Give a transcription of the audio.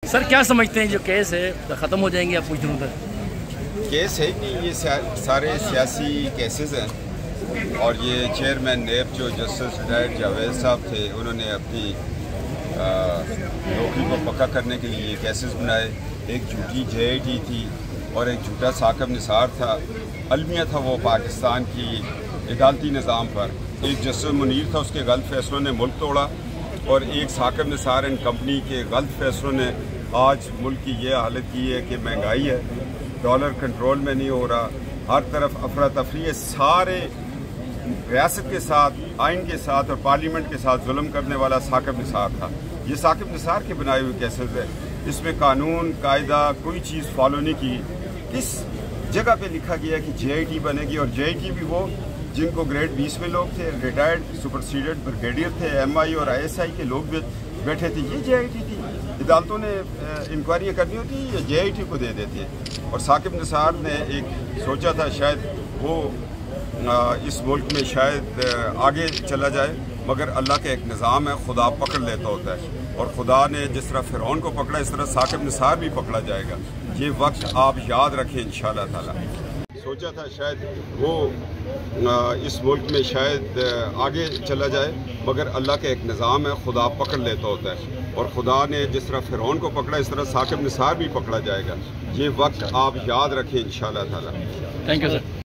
سر کیا سمجھتے ہیں جو کیس ہے ختم ہو جائیں گے آپ کچھ دنوں تک؟ کیس ہے کہ یہ سارے سیاسی کیسز ہیں، اور یہ چیئرمین نیب جو جسٹس ریٹائرڈ جاوید صاحب تھے، انہوں نے اپنی نوکری کو پکا کرنے کے لیے یہ کیسز بنائے۔ ایک جھوٹی JIT تھی اور ایک جھوٹا ثاقب نثار تھا، المیہ تھا وہ پاکستان کی عدالتی نظام پر۔ ایک جسٹس منیر تھا، اس کے غلط فیصلوں نے ملک توڑا، اور ایک ثاقب نثار اینڈ کمپنی کے غلط فیصلوں نے آج ملک کی یہ حالت کی ہے کہ مہنگائی ہے، ڈالر کنٹرول میں نہیں ہو رہا، ہر طرف افراتفری ہے۔ سارے ریاست کے ساتھ، آئین کے ساتھ اور پارلیمنٹ کے ساتھ ظلم کرنے والا ثاقب نثار تھا۔ یہ ثاقب نثار کے بنائے ہوئے کیسز ہے، اس میں قانون قاعدہ کوئی چیز فالو نہیں کی۔ کس جگہ پہ لکھا گیا کہ JIT بنے گی، اور JIT بھی وہ جن کو گریڈ 20 میں لوگ تھے، ریٹائرڈ سپرسیڈڈ بریگیڈیئر تھے، MI اور ISI کے لوگ بیٹھے تھے۔ یہ JIT تھی، عدالتوں نے انکوائریاں کرنی ہوتی یہ JIT کو دے دیتے ہیں۔ اور ثاقب نثار نے ایک سوچا تھا شاید وہ اس ملک میں شاید آگے چلا جائے، مگر اللہ کا ایک نظام ہے، خدا پکڑ لیتا ہوتا ہے، اور خدا نے جس طرح فرعون کو پکڑا اس طرح ثاقب نثار بھی پکڑا جائے گا۔ یہ وقت آپ یاد رکھیں انشاءاللہ تعالی۔ سوچا تھا شاید وہ اس ملک میں شاید آگے چلا جائے، مگر اللہ کا ایک نظام ہے، خدا پکڑ لیتا ہوتا ہے، اور خدا نے جس طرح فرعون کو پکڑا اس طرح ثاقب نثار بھی پکڑا جائے گا۔ یہ وقت آپ یاد رکھیں انشاءاللہ تعالی۔ Thank you sir.